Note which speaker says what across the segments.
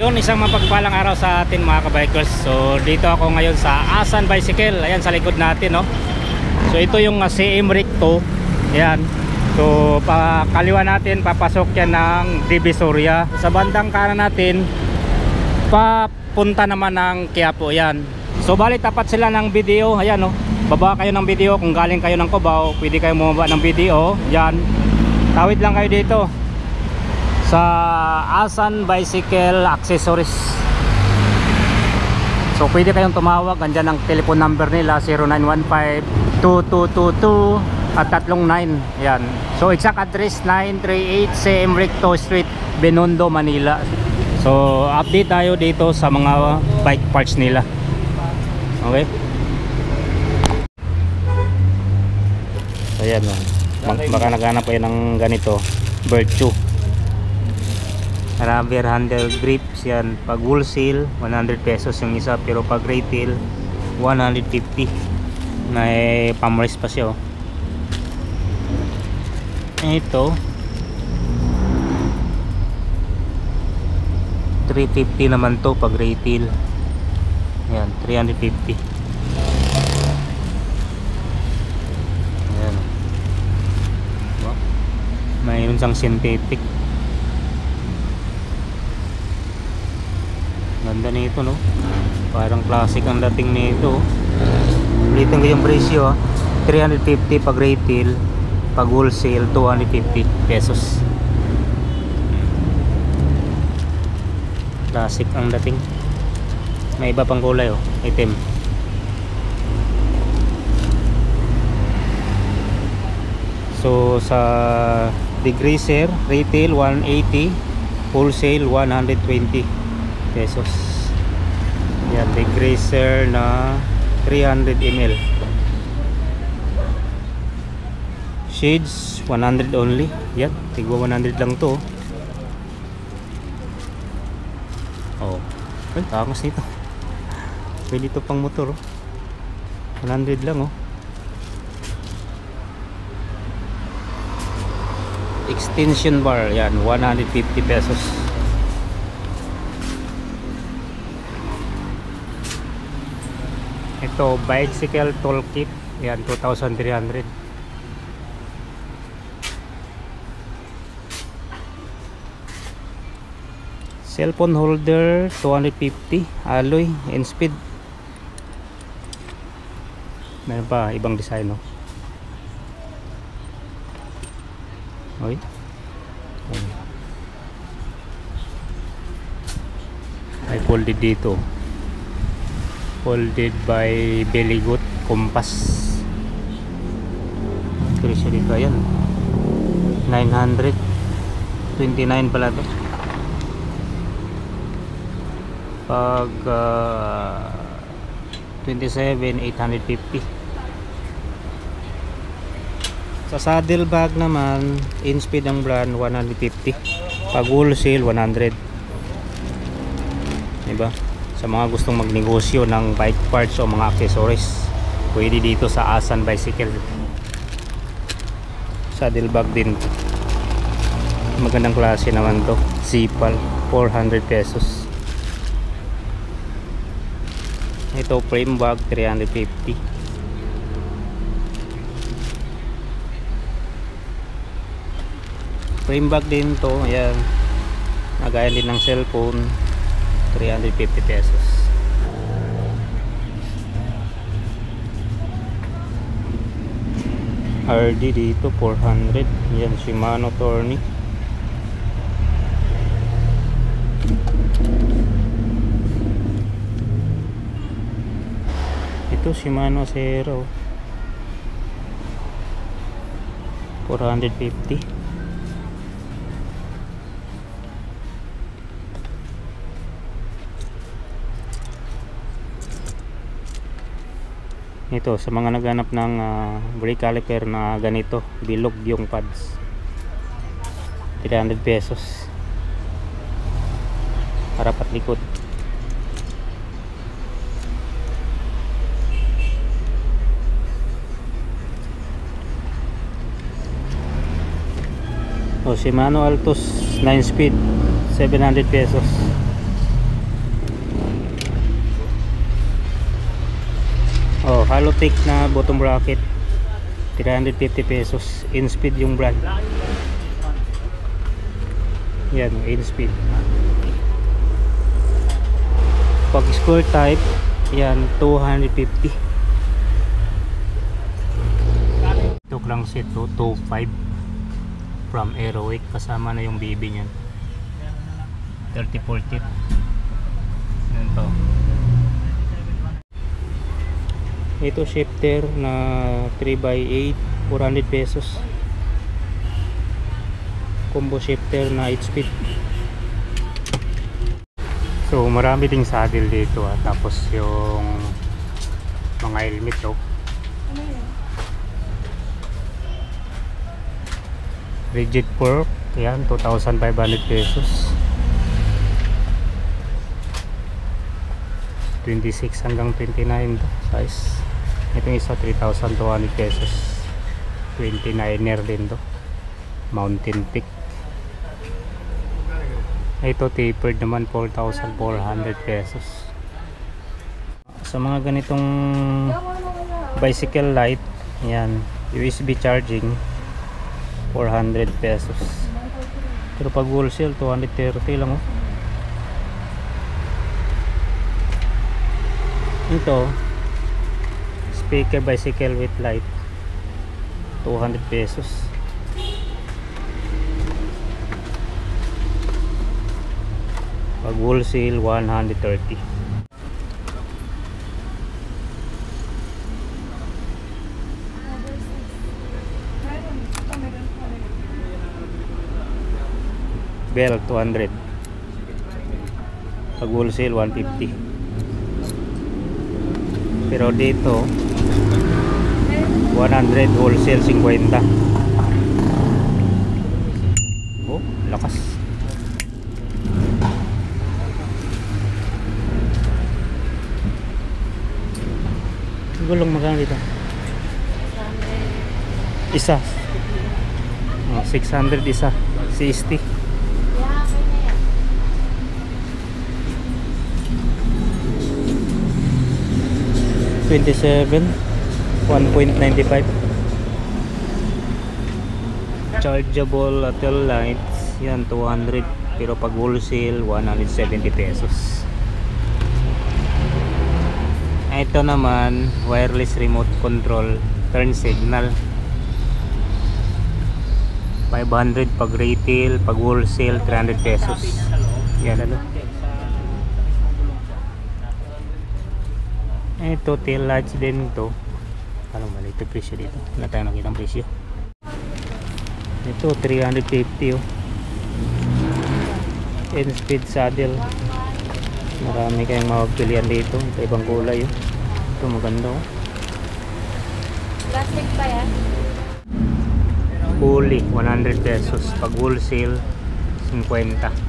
Speaker 1: Yun, isang mapagpalang araw sa atin mga kabikers. So dito ako ngayon sa Asan Bicycle. Ayan sa likod natin, no. So ito yung CM Recto. Ayan. So kaliwa natin papasok yan ng Divisoria. Sa bandang kanan natin papunta naman ng Quiapo. Ayan. So bali tapat sila ng video. Ayan, no. Baba kayo ng video kung galing kayo ng Cubao, pwede kayo bumaba ng video. Ayan. Tawid lang kayo dito sa Asan Bicycle Accessories. So pwede kayong tumawag, andyan ang telephone number nila 0915-2222 at 39. Yan. So exact address 938 CM Recto Street, Binondo, Manila. So update tayo dito sa mga bike parts nila. Okay. So yan, baka naghanap kayo ng ganito, Virtue rubber handle grips. Yan, pag wholesale 100 pesos yung isa, pero pag retail 150. May pamrest pa siya, oh. Ito 350 naman to pag retail. Yan, 350. Yan, mayroon siyang synthetic. Ganda nito, no? Parang classic ang dating nito. Ulitin ko yung presyo, 350 pag retail, pag wholesale 250 pesos. Classic ang dating. May iba pang kulay, oh, item. So sa degreaser retail 180, wholesale 120 pesos. Yan, degreaser na 300 ml. Shades 100 only. Yan, tigwa 100 lang to. Oh, ay, takas nito. Pwede ito pang motor, oh. 100 lang, oh. Extension bar, yan, 150 pesos. Ito, bicycle toolkit, yan, 2,300. Cellphone holder 250, alloy and speed. Meron pa ibang design, no? Oy. Ay, folded dito. Folded by Bellygoat compass. Presyo dito, ayan, 929 pala to. Pag 27, 850. Sa saddle bag naman, in-speed ang brand 150, pag wholesale 100. Diba? Sa mga gustong magnegosyo ng bike parts o mga accessories, pwede dito sa Asan Bicycle. Saddle bag din, magandang klase naman to. Zipal 400 pesos. Ito, frame bag 350. Frame bag din to, ayan, nagayan din ng cellphone, 350 pesos. RD dito 400. Yan, Shimano Tourney. Ito Shimano Zero 450. Ito sa mga naghanap ng brake caliper na ganito, bilog yung pads, 300 pesos. Harap at likod. O, Shimano Altos 9 speed, 700 pesos. Halotech na bottom bracket, 350 pesos. In speed yung brand. Yan, in speed. Pag square type, yan 250. Ito lang set to 25 from Aerowick, kasama na yung BB niyan. 30-40. Yan to. Ito shifter na 3x8, 400 pesos. Combo shifter na 8 speed. So marami ding saddle dito tapos yung mga helmet to. Rigid fork, yan 2,500 pesos. 26 hanggang 29 to size. Itong isa 3,200 pesos. 29er din to. Mountain Peak. Ito tapered naman 4,400 pesos. Sa mga ganitong bicycle light, yan, USB charging 400 pesos. Pero pag wholesale 230 lang oh. Ito speaker bicycle with light 200 pesos. Pag wholesale 130. Bell 200. Pag wholesale 150. Pero dito 100, wholesale 50. Oh, lakas. Gulong magkano dito? Isa. Oh, 600 isa. 60. 27, 1.95. Chargeable tail lights, yan 200, pero pag wholesale 170 pesos. Ito naman wireless remote control turn signal, 500 pag retail, pag wholesale 300 pesos. Yan ano. Ito tail lights din to. Ano ba ito presyo dito? Wala tayong nakita ang presyo. Ito 350 oh. In speed saddle. Marami kayong mapagpilian dito. Ito ibang kulay oh. Ito maganda oh.
Speaker 2: Plastic pa yan?
Speaker 1: Fully 100 pesos. Pag wholesale 50.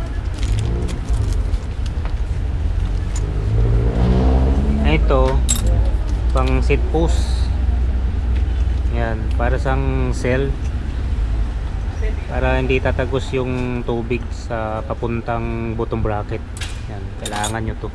Speaker 1: Ito pang seat post, yan para sang cell, para hindi tatagos yung tubig sa papuntang bottom bracket. Yan, kailangan nyo to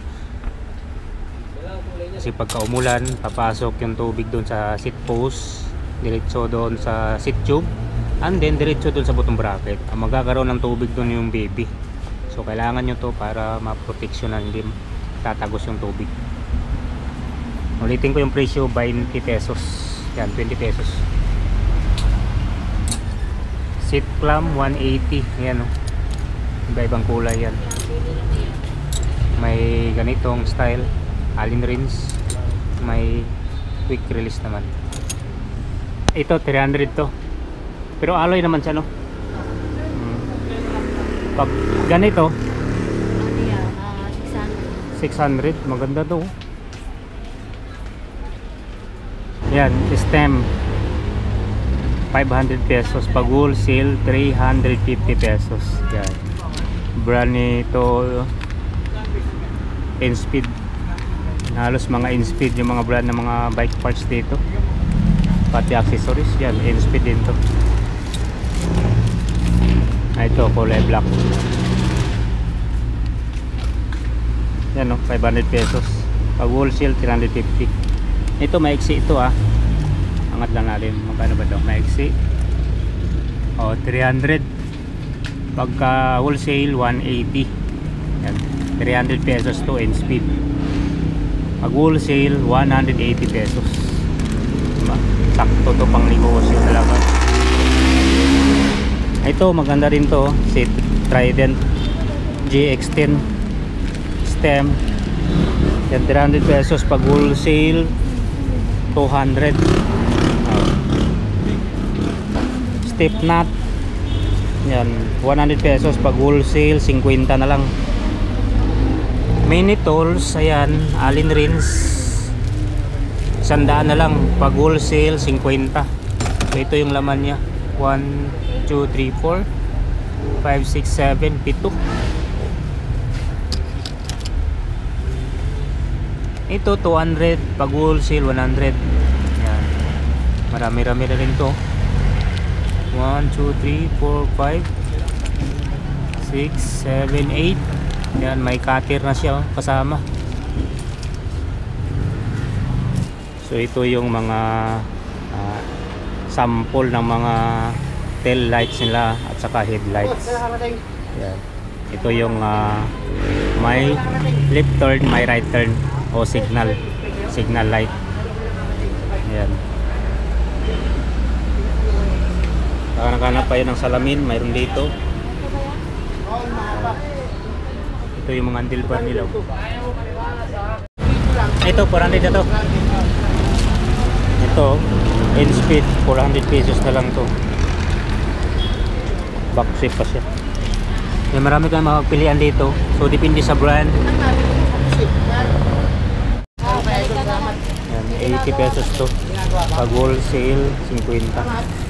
Speaker 1: kasi pagka umulan papasok yung tubig doon sa seat post, diretso doon sa seat tube, and then diretso doon sa bottom bracket. Ang magkakaroon ng tubig doon yung baby, so kailangan nyo to para maproteksyonan, hindi tatagos yung tubig. Ulitin ko yung presyo, 20 pesos. Yan, 20 pesos. Seat clamp 180. Yan oh. Iba-ibang kulay yan. May ganitong style, allen rinse. May quick release naman. Ito 300 to. Pero alloy naman siya no. Pag ganito 600, maganda to. Yan, stem 500 pesos. Pag wholesale 350 pesos. Yan, brand nito in-speed. Halos mga in-speed yung mga brand ng mga bike parts dito, pati accessories. Yan, in-speed din to. Ito kulay black. Yan o, 500 pesos. Pag wholesale 350. Ito maiksi ito ah. Angat lang natin. Magkano ba daw? Maiksi. Oh, 300. Pagka wholesale 180. Yan. 300 pesos to in speed. Pag wholesale 180 pesos. Diba? Sakto to pang negosyo talaga. Ito maganda rin to. Si Trident GX10 stem. Yan, 300 pesos pag wholesale 200. Step nut yan, 100 pesos pag wholesale 50 na lang. Mini tools, ayan, allen rings 100 na lang pag wholesale 50. So ito yung laman nya, 1, 2, 3, 4, 5, 6, 7, 7. Ito 200 pag wholesale 100. Yan. Marami-rami na rin to. 1, 2, 3, 4, 5, 6, 7, 8. Yan, may cutter na siya kasama. So ito yung mga sample ng mga tail lights nila at saka headlights. Yan. Ito yung may left turn, may right turn o signal light. Ayan. Nakahanap pa yun ng salamin, mayroon dito. Ito yung mga handlebar nila. Ito 400 na to. Ito in speed 400 pesos na lang to. Back safe pa siya. May marami kang makapilian dito. So depende sa brand. Yan, 80 pesos to. Pag wholesale 50.